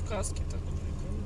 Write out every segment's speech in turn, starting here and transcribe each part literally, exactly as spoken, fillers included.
каске так прикольно.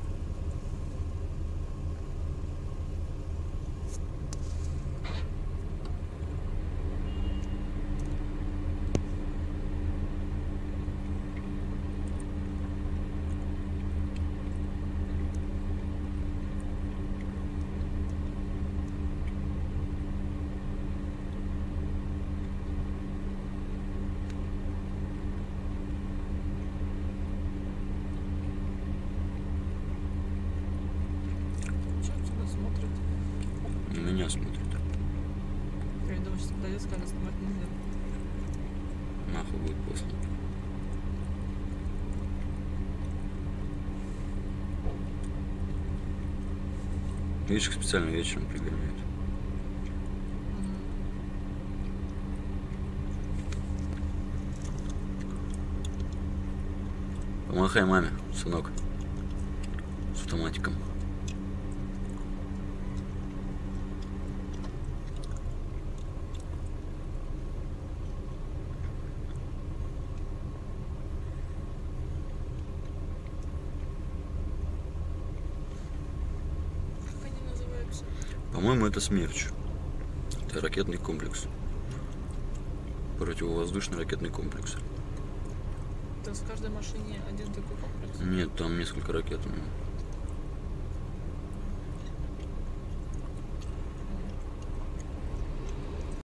Смотрит. Меня смотрит. Я думаю, что подойдет, скажет, снимать нельзя. Нахуй будет после. Видишь, специально вечером пригоняют. Помахай маме, сынок. С автоматиком. По-моему, это Смерч. Это ракетный комплекс. Противовоздушный ракетный комплекс. То есть в каждой машине один такой комплекс? Нет, там несколько ракет.